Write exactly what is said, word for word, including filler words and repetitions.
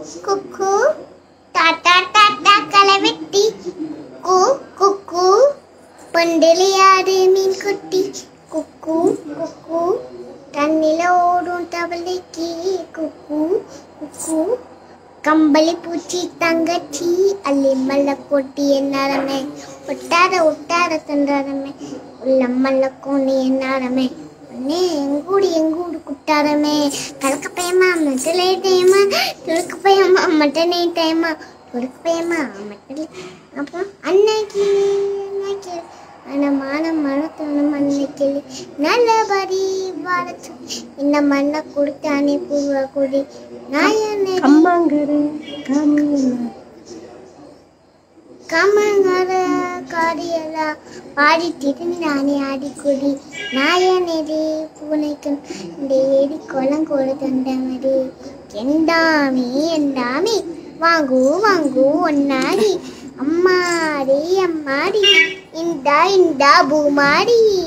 குக்கு டாடா டாடா கலவெட்டி கு குக்கு பண்டலியாடு மீன் குட்டி குக்கு குக்கு தண்ணில ஓடும் தவளைக்கு குக்கு குக்கு கம்பளி பூச்சி தங்கச்சி அள்ளி மல்ல கொட்டி என்னாரமே ஒட்டார ஒட்டார தண்டாரமே உள்ள மல்ல கோணி என்னாரமே அண்ணே எங்கூடி எங்கூடு குட்டாரமே கலக்க பயமா மட்டலே டைமா துளுக்கு பயமா மட்டனே டைமா துளுக்கு பயமா மட்டலே அப்புறம் அன்னைக்கு அன்னைக்கு ஆனா மான மனத்தோணும் அன்னைக்கு நல்லபடி வாழச்சு இந்த மண்ணை கொடுத்தானே பூர்வ கொடி நாயனே கம்மாங்கரு கம்மங்கர காரியெல்லாம் பாடி திருந்தானே ஆடிக்குடி நாயனேடி பூனைக்கு இந்த ஏடி குளம் கூட தந்தமடி எந்தாமி எந்தாமி வாங்கு வாங்கு ஒன்னாடி அம்மாடி அம்மாடி இந்தா இந்தா பூமாடி.